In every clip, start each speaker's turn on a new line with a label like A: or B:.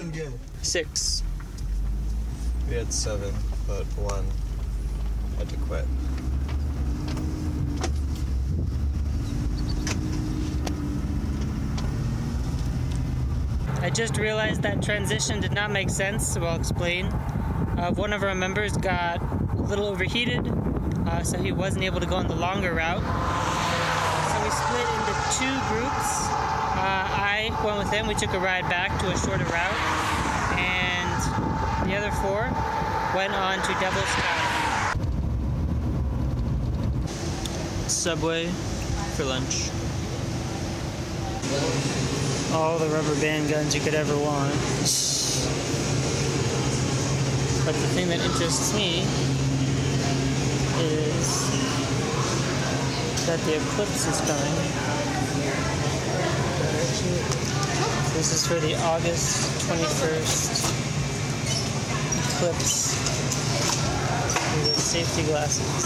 A: doing good.
B: 6.
C: We had 7, but 1 had to quit.
B: I just realized that transition did not make sense, so I'll explain. One of our members got a little overheated, so he wasn't able to go on the longer route. So we split into 2 groups. I went with him, we took a ride back to a shorter route, and the other 4 went on to Devil's Tower. Subway for lunch. All the rubber band guns you could ever want. But the thing that interests me is that the eclipse is coming. This is for the August 21st eclipse. With the safety glasses.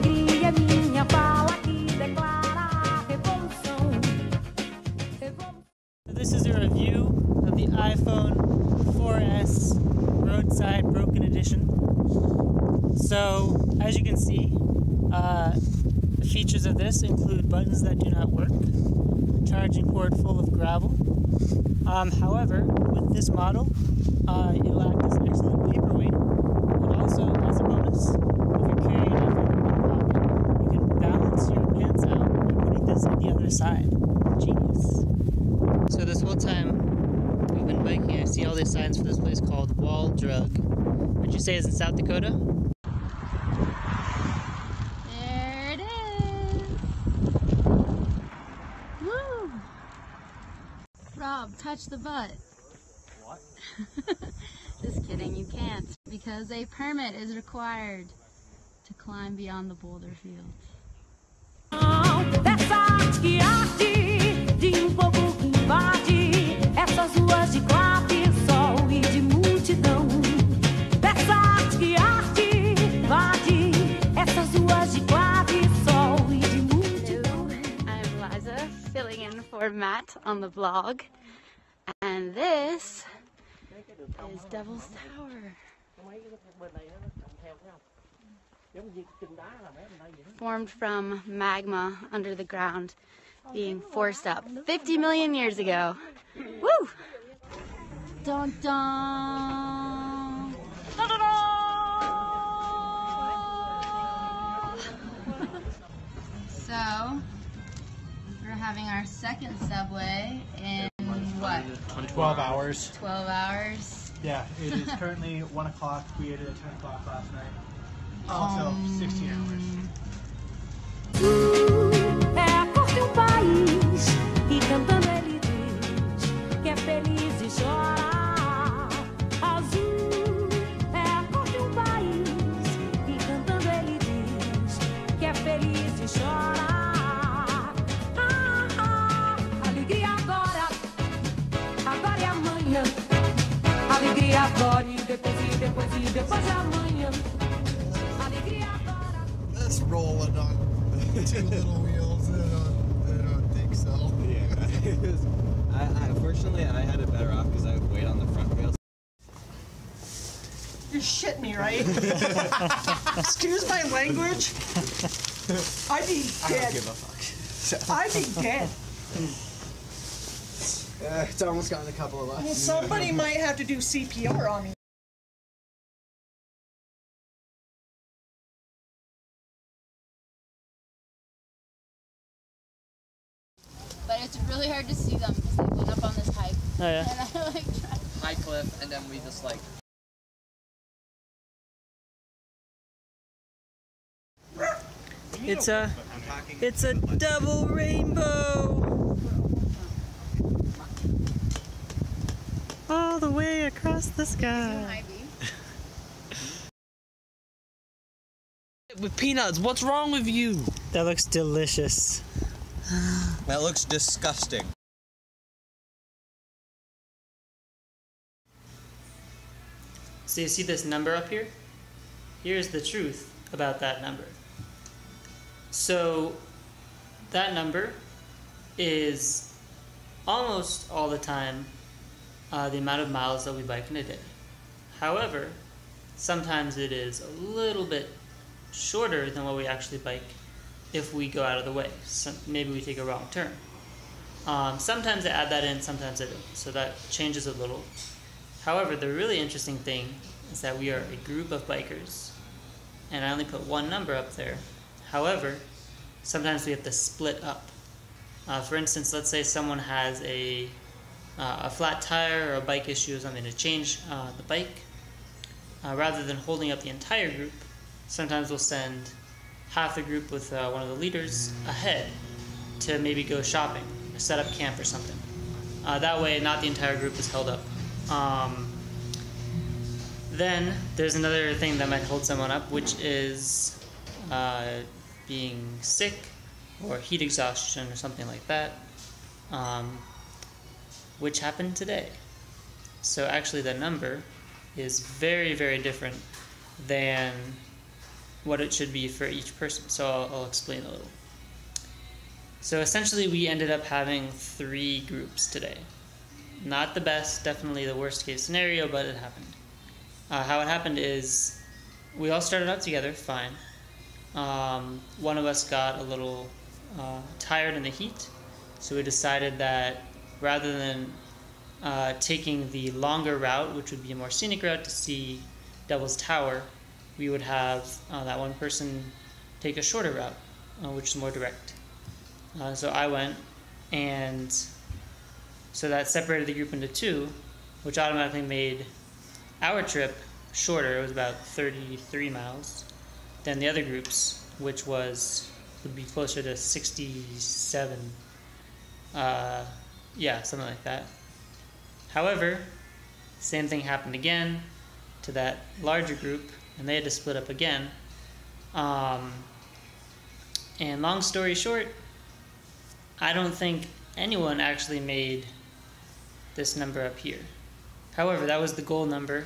B: This is a review of the iPhone 4S Roadside Broken Edition. So, as you can see, the features of this include buttons that do not work, a charging cord full of gravel. However, with this model, it'll act as an excellent paperweight, but also, as a bonus, if you're carrying an iPhone in one pocket, you can balance your pants out by putting this on the other side. Genius. So this whole time we've been biking, I see all these signs for this place called Wall Drug. Would you say it's in South Dakota?
D: There it is! Woo! Rob, touch the butt.
A: What?
D: Just kidding, you can't, because a permit is required to climb beyond the boulder fields.
E: Essas ruas de clave, sol e de multidão. Dessa arte que arte invade. Essas ruas de clave, sol e de multidão.
D: I'm Liza, filling in for Matt on the vlog. And this is Devil's Tower. Formed from magma under the ground, being forced up 50 million years ago. Woo! Dun dun! Dun dun dun! So, we're having our second subway in what?
A: 12 hours.
D: 12 hours.
A: Yeah, it is currently 1 o'clock. We ate it at 10 o'clock last night. Also, 16 hours.
E: É a cor de país e cantando ele diz que é feliz e chora. Azul é a cor de país e cantando ele diz que é feliz e chora. Alegria agora, agora e amanhã. Alegria agora e depois de amanhã. Alegria agora.
F: Let's roll it on 2 little wheels. I don't think so.
C: Yeah. Fortunately, I had it better off because I would wait on the front wheels.
G: You're shitting me, right? Excuse my language. I'd be dead.
C: I don't give a fuck.
G: I'd be dead.
F: It's almost gotten a couple of us.
G: Well, somebody might have to do CPR on me.
D: But it's really hard to see them because they went up on this hike.
B: Oh yeah.
D: And I like tried.
H: High cliff, and then we just like.
B: It's a double rainbow all the way across the sky.
H: With peanuts, what's wrong with you?
B: That looks delicious.
C: That looks disgusting.
B: So you see this number up here? Here's the truth about that number. So that number is almost all the time the amount of miles that we bike in a day. However, sometimes it is a little bit shorter than what we actually bike if we go out of the way. So maybe we take a wrong turn. Sometimes I add that in, sometimes I don't. So that changes a little. However, the really interesting thing is that we are a group of bikers, and I only put one number up there. However, sometimes we have to split up. For instance, let's say someone has a flat tire or a bike issue or something to change the bike. Rather than holding up the entire group, sometimes we'll send half the group with one of the leaders ahead to maybe go shopping or set up camp or something. That way, not the entire group is held up. Then there's another thing that might hold someone up, which is being sick or heat exhaustion or something like that, which happened today. So actually the number is very, very different than what it should be for each person. So I'll explain a little. So essentially we ended up having 3 groups today. Not the best, definitely the worst case scenario, but it happened. How it happened is we all started out together, fine. One of us got a little tired in the heat, so we decided that rather than taking the longer route, which would be a more scenic route to see Devil's Tower, we would have that one person take a shorter route, which is more direct. So I went, and so that separated the group into 2, which automatically made our trip shorter. It was about 33 miles than the other groups, which would be closer to 67. Yeah, something like that. However, same thing happened again to that larger group, and they had to split up again. And long story short, I don't think anyone actually made this number up here. However, that was the goal number,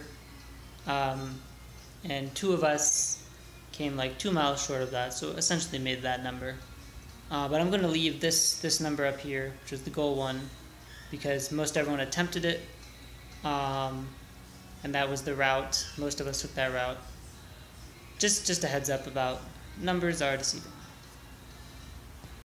B: and 2 of us came like 2 miles short of that, so essentially made that number. But I'm going to leave this number up here, which is the goal one, because most everyone attempted it, and that was the route. Most of us took that route. Just a heads up about numbers are deceiving.